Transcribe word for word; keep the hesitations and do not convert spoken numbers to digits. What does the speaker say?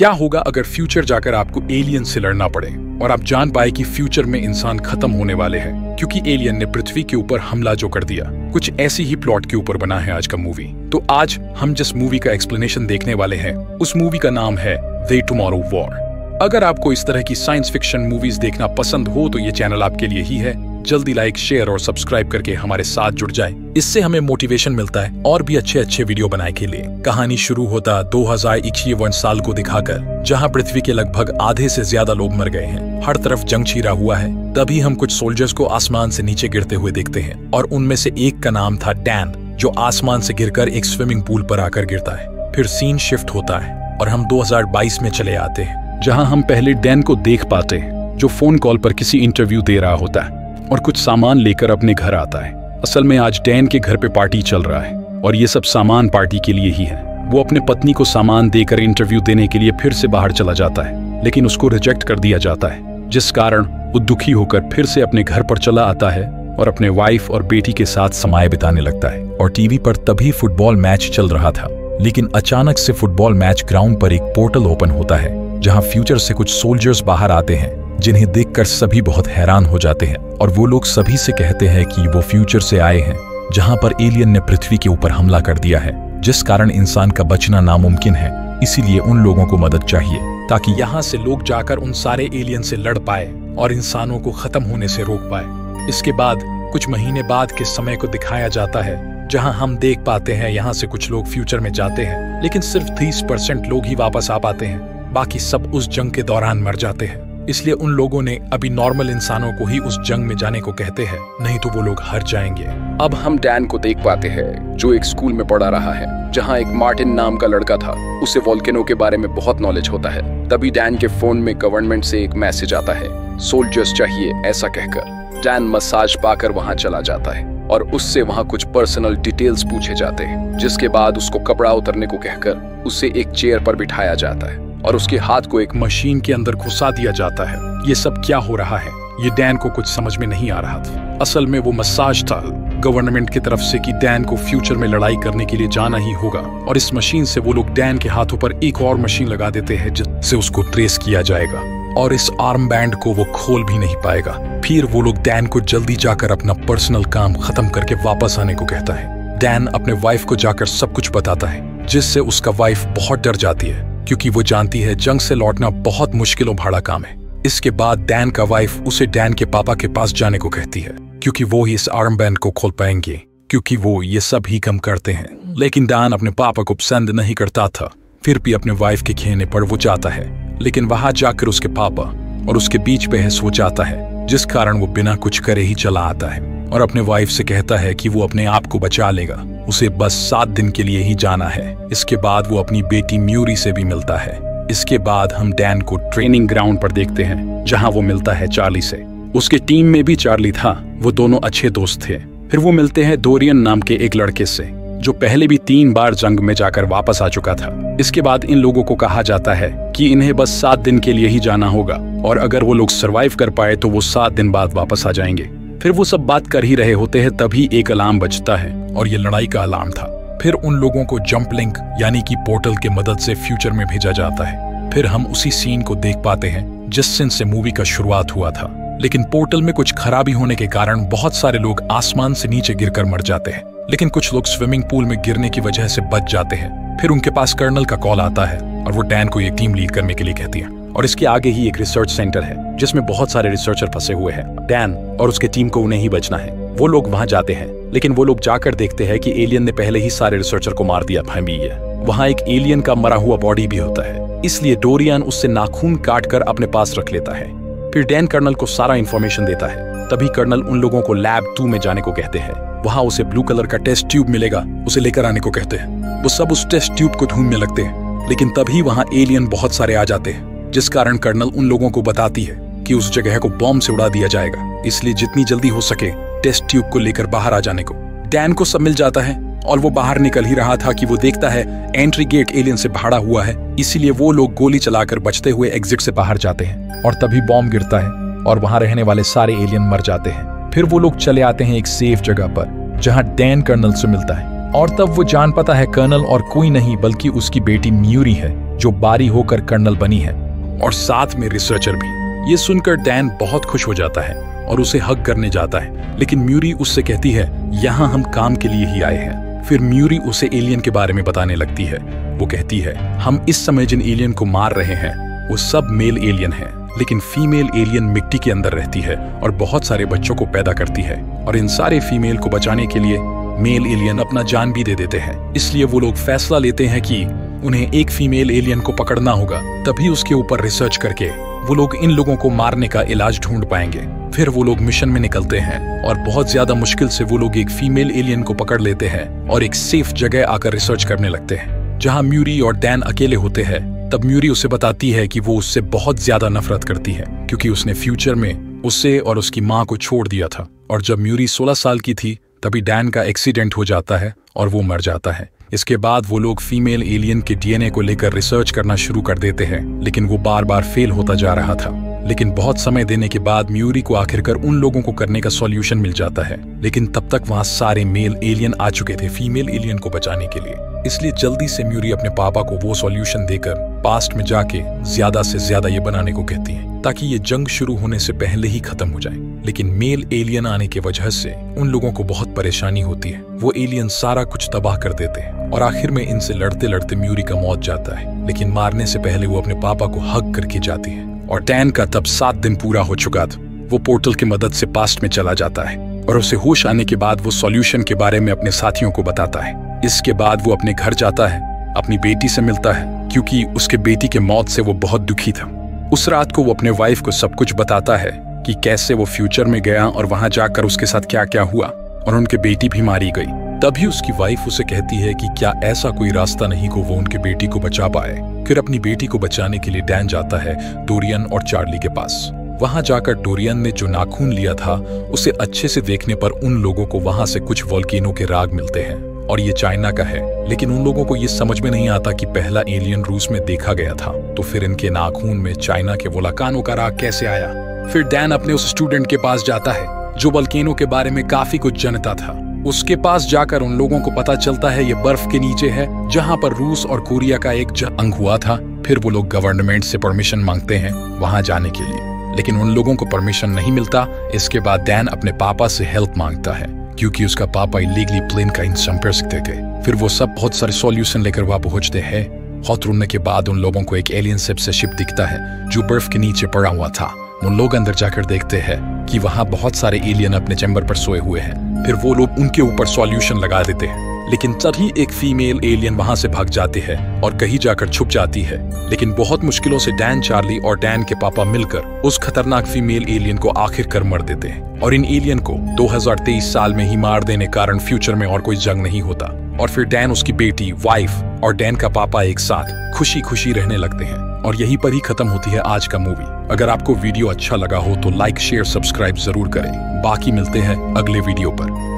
क्या होगा अगर फ्यूचर जाकर आपको एलियन से लड़ना पड़े और आप जान पाए कि फ्यूचर में इंसान खत्म होने वाले हैं क्योंकि एलियन ने पृथ्वी के ऊपर हमला जो कर दिया। कुछ ऐसी ही प्लॉट के ऊपर बना है आज का मूवी। तो आज हम जिस मूवी का एक्सप्लेनेशन देखने वाले हैं उस मूवी का नाम है द टुमारो वॉर। अगर आपको इस तरह की साइंस फिक्शन मूवीज देखना पसंद हो तो ये चैनल आपके लिए ही है। जल्दी लाइक, शेयर और सब्सक्राइब करके हमारे साथ जुड़ जाए। इससे हमें मोटिवेशन मिलता है और भी अच्छे अच्छे वीडियो बनाने के लिए। कहानी शुरू होता दो हज़ार इक्यावन साल को दिखाकर, जहां पृथ्वी के लगभग आधे से ज्यादा लोग मर गए हैं। हर तरफ जंग छिड़ा हुआ है। तभी हम कुछ सोल्जर्स को आसमान से नीचे गिरते हुए देखते हैं और उनमें से एक का नाम था डैन, जो आसमान से गिरकर एक स्विमिंग पूल पर आकर गिरता है। फिर सीन शिफ्ट होता है और हम दो हज़ार बाईस में चले आते हैं, जहां हम पहले डैन को देख पाते हैं, जो फोन कॉल पर किसी इंटरव्यू दे रहा होता है और कुछ सामान लेकर अपने घर आता है। असल में आज डैन के घर पे पार्टी चल रहा है और ये सब सामान पार्टी के लिए ही है। वो अपने पत्नी को सामान देकर इंटरव्यू देने के लिए फिर से बाहर चला जाता है, लेकिन उसको रिजेक्ट कर दिया जाता है, जिस कारण वो दुखी होकर फिर से अपने घर पर चला आता है और अपने वाइफ और बेटी के साथ समय बिताने लगता है। और टीवी पर तभी फुटबॉल मैच चल रहा था, लेकिन अचानक से फुटबॉल मैच ग्राउंड पर एक पोर्टल ओपन होता है, जहां फ्यूचर से कुछ सोल्जर्स बाहर आते हैं, जिन्हें देखकर सभी बहुत हैरान हो जाते हैं। और वो लोग सभी से कहते हैं कि वो फ्यूचर से आए हैं, जहां पर एलियन ने पृथ्वी के ऊपर हमला कर दिया है, जिस कारण इंसान का बचना नामुमकिन है। इसीलिए उन लोगों को मदद चाहिए ताकि यहाँ से लोग जाकर उन सारे एलियन से लड़ पाए और इंसानों को खत्म होने से रोक पाए। इसके बाद कुछ महीने बाद के समय को दिखाया जाता है, जहां हम देख पाते हैं यहाँ से कुछ लोग फ्यूचर में जाते हैं, लेकिन सिर्फ तीस परसेंट लोग ही वापस आ पाते हैं। बाकी सब उस जंग के दौरान मर जाते हैं। इसलिए उन लोगों ने अभी नॉर्मल इंसानों को ही उस जंग में जाने को कहते हैं, नहीं तो वो लोग हार जाएंगे। अब हम डैन को देख पाते हैं, जो एक स्कूल में पढ़ा रहा है, जहां एक मार्टिन नाम का लड़का था। उसे वोल्केनो के बारे में बहुत नॉलेज होता है। तभी डैन के फोन में गवर्नमेंट से एक मैसेज आता है, सोल्जर्स चाहिए, ऐसा कहकर डैन मसाज पाकर वहां चला जाता है और उससे वहां कुछ पर्सनल डिटेल्स पूछे जाते हैं, जिसके बाद उसको कपड़ा उतरने को कहकर उसे एक चेयर पर बिठाया जाता है और उसके हाथ को एक मशीन के अंदर घुसा दिया जाता है। ये सब क्या हो रहा है, ये डैन को कुछ समझ में नहीं आ रहा था। असल में वो मसाज था गवर्नमेंट की तरफ से कि डैन को फ्यूचर में लड़ाई करने के लिए जाना ही होगा। और इस मशीन से वो लोग डैन के हाथों पर एक और मशीन लगा देते हैं, जिससे उसको ट्रेस किया जाएगा और इस आर्म बैंड को वो खोल भी नहीं पाएगा। फिर वो लोग डैन को जल्दी जाकर अपना पर्सनल काम खत्म करके वापस आने को कहता है। डैन अपने वाइफ को जाकर सब कुछ बताता है, जिससे उसका वाइफ बहुत डर जाती है, क्योंकि वो जानती है जंग से लौटना बहुत मुश्किल भाड़ा काम है। इसके बाद डैन का वाइफ उसे डैन के पापा के पास जाने को कहती है, क्योंकि वो ही इस आर्म बैंड को खोल पाएंगे, क्योंकि वो ये सब ही कम करते हैं। लेकिन डैन अपने पापा को पसंद नहीं करता था। फिर भी अपने वाइफ के कहने पर वो जाता है, लेकिन वहां जाकर उसके पापा और उसके बीच बहस हो जाता है, जिस कारण वो बिना कुछ करे ही चला आता है और अपने वाइफ से कहता है कि वो अपने आप को बचा लेगा, उसे बस सात दिन के लिए ही जाना है। इसके बाद वो अपनी बेटी म्यूरी से भी मिलता है। इसके बाद हम डैन को ट्रेनिंग ग्राउंड पर देखते हैं, जहां वो मिलता है चार्ली से। उसके टीम में भी चार्ली था। वो दोनों अच्छे दोस्त थे। फिर वो मिलते हैं डोरियन नाम के एक लड़के से, जो पहले भी तीन बार जंग में जाकर वापस आ चुका था। इसके बाद इन लोगों को कहा जाता है कि इन्हें बस सात दिन के लिए ही जाना होगा और अगर वो लोग सर्वाइव कर पाए तो वो सात दिन बाद वापस आ जाएंगे। फिर वो सब बात कर ही रहे होते हैं, तभी एक अलार्म बजता है और ये लड़ाई का अलार्म था। फिर उन लोगों को जंप लिंक यानी कि पोर्टल के मदद से फ्यूचर में भेजा जाता है। फिर हम उसी सीन को देख पाते हैं जिस सीन से मूवी का शुरुआत हुआ था, लेकिन पोर्टल में कुछ खराबी होने के कारण बहुत सारे लोग आसमान से नीचे गिरकर मर जाते हैं, लेकिन कुछ लोग स्विमिंग पूल में गिरने की वजह से बच जाते हैं। फिर उनके पास कर्नल का कॉल आता है और वो डैन को एक टीम लीड करने के लिए कहती है और इसके आगे ही एक रिसर्च सेंटर है, जिसमें बहुत सारे रिसर्चर फंसे हुए हैं। डैन और उसके टीम को उन्हें ही बचना है। वो लोग वहां जाते हैं, लेकिन वो लोग जाकर देखते हैं कि एलियन ने पहले ही सारे रिसर्चर को मार दिया है। वहां एक एलियन का मरा हुआ बॉडी भी होता है, इसलिए डोरियन उससे नाखून काट कर अपने पास रख लेता है। फिर डैन कर्नल को सारा इन्फॉर्मेशन देता है। तभी कर्नल उन लोगों को लैब टू में जाने को कहते हैं। वहां उसे ब्लू कलर का टेस्ट ट्यूब मिलेगा, उसे लेकर आने को कहते हैं। वो सब उस टेस्ट ट्यूब को ढूंढने लगते हैं, लेकिन तभी वहां एलियन बहुत सारे आ जाते हैं, जिस कारण कर्नल उन लोगों को बताती है कि उस जगह को बॉम्ब से उड़ा दिया जाएगा, इसलिए जितनी जल्दी हो सके टेस्ट ट्यूब को लेकर बाहर आ जाने को। डैन को सब मिल जाता है और वो बाहर निकल ही रहा था कि वो देखता है एंट्री गेट एलियन से भाड़ा हुआ है, इसीलिए वो लोग गोली चलाकर बचते हुए एग्जिट से बाहर जाते हैं और तभी बॉम्ब गिरता है और वहां रहने वाले सारे एलियन मर जाते हैं। फिर वो लोग चले आते हैं एक सेफ जगह पर, जहां डैन कर्नल से मिलता है और तब वो जान पाता है कर्नल और कोई नहीं बल्कि उसकी बेटी म्यूरी है, जो बारी होकर कर्नल बनी है, और साथ में रिसर्चर भी। ये सुनकर डैन बहुत खुश हो जाता है और उसे हग करने जाता है, लेकिन म्यूरी उससे कहती है यहाँ हम काम के लिए ही आए हैं। फिर म्यूरी उसे एलियन के बारे में बताने लगती है। वो कहती है हम इस समय जिन एलियन को मार रहे हैं वो सब मेल एलियन हैं, लेकिन फीमेल एलियन मिट्टी के अंदर रहती है और बहुत सारे बच्चों को पैदा करती है, और इन सारे फीमेल को बचाने के लिए मेल एलियन अपना जान भी दे देते हैं। इसलिए वो लोग फैसला लेते हैं कि उन्हें एक फीमेल एलियन को पकड़ना होगा, तभी उसके ऊपर रिसर्च करके वो लोग इन लोगों को मारने का इलाज ढूंढ पाएंगे। फिर वो लोग मिशन में निकलते हैं और बहुत ज्यादा मुश्किल से वो लोग एक फीमेल एलियन को पकड़ लेते हैं और एक सेफ जगह आकर रिसर्च करने लगते हैं, जहां म्यूरी और डैन अकेले होते हैं। तब म्यूरी उसे बताती है कि वो उससे बहुत ज्यादा नफरत करती है, क्योंकि उसने फ्यूचर में उसे और उसकी माँ को छोड़ दिया था। और जब म्यूरी सोलह साल की थी तभी डैन का एक्सीडेंट हो जाता है और वो मर जाता है। इसके बाद वो लोग फीमेल एलियन के डीएनए को लेकर रिसर्च करना शुरू कर देते हैं, लेकिन वो बार बार फेल होता जा रहा था। लेकिन बहुत समय देने के बाद म्यूरी को आखिरकार उन लोगों को करने का सॉल्यूशन मिल जाता है, लेकिन तब तक वहां सारे मेल एलियन आ चुके थे फीमेल एलियन को बचाने के लिए। इसलिए जल्दी से म्यूरी अपने पापा को वो सॉल्यूशन देकर पास्ट में जाके ज्यादा से ज्यादा ये बनाने को कहती है, ताकि ये जंग शुरू होने से पहले ही खत्म हो जाए। लेकिन मेल एलियन आने की वजह से उन लोगों को बहुत परेशानी होती है। वो एलियन सारा कुछ तबाह कर देते हैं और आखिर में इनसे लड़ते लड़ते म्यूरी का मौत जाता है, लेकिन मारने से पहले वो अपने पापा को हग करके जाती है। और डैन का तब सात दिन पूरा हो चुका था। वो पोर्टल की मदद से पास्ट में चला जाता है और उसे होश आने के बाद वो सॉल्यूशन के बारे में अपने साथियों को बताता है। इसके बाद वो अपने घर जाता है, अपनी बेटी से मिलता है, क्योंकि उसके बेटी के मौत से वो बहुत दुखी था। उस रात को वो अपने वाइफ को सब कुछ बताता है कि कैसे वो फ्यूचर में गया और वहां जाकर उसके साथ क्या क्या हुआ, और उनके बेटी भी मारी गई। तभी उसकी वाइफ उसे कहती है कि क्या ऐसा कोई रास्ता नहीं को वो उनके बेटी को बचा पाए। फिर अपनी बेटी को बचाने के लिए डैन जाता है डोरियन और चार्ली के पास। वहां जाकर डोरियन ने जो नाखून लिया था उसे अच्छे से देखने पर उन लोगों को वहां से कुछ वोल्केनो के राग मिलते हैं और ये चाइना का है, लेकिन उन लोगों को ये समझ में नहीं आता कि पहला एलियन रूस में देखा गया था, तो फिर इनके नाखून में चाइना के वोल्केनो का राग कैसे आया। फिर डैन अपने उस स्टूडेंट के पास जाता है जो वोल्केनो के बारे में काफी कुछ जानता था। उसके पास जाकर उन लोगों को पता चलता है ये बर्फ के नीचे है जहां पर रूस और कोरिया का एक जंग हुआ था। फिर वो लोग गवर्नमेंट से परमिशन मांगते हैं वहां जाने के लिए, लेकिन उन लोगों को परमिशन नहीं मिलता। इसके बाद डैन अपने पापा से हेल्प मांगता है, क्योंकि उसका पापा इलीगली प्लेन का इंतजाम कर सकते थे। फिर वो सब बहुत सारे सॉल्यूशन लेकर वहां पहुंचते हैं। बहुत ढूंढने के बाद उन लोगों को एक एलियन शिप से शिप दिखता है जो बर्फ के नीचे पड़ा हुआ था। उन लोग अंदर जाकर देखते हैं कि वहां बहुत सारे एलियन अपने चैम्बर पर सोए हुए हैं। फिर वो लोग उनके ऊपर सॉल्यूशन लगा देते हैं, लेकिन तभी एक फीमेल एलियन वहां से भाग जाती है और कहीं जाकर छुप जाती है। लेकिन बहुत मुश्किलों से डैन, चार्ली और डैन के पापा मिलकर उस खतरनाक फीमेल एलियन को आखिरकार मार देते हैं, और इन एलियन को दो हज़ार तेईस साल में ही मार देने कारण फ्यूचर में और कोई जंग नहीं होता। और फिर डैन, उसकी बेटी, वाइफ और डैन का पापा एक साथ खुशी खुशी रहने लगते हैं, और यहीं पर ही खत्म होती है आज का मूवी। अगर आपको वीडियो अच्छा लगा हो तो लाइक, शेयर, सब्सक्राइब जरूर करें। बाकी मिलते हैं अगले वीडियो पर।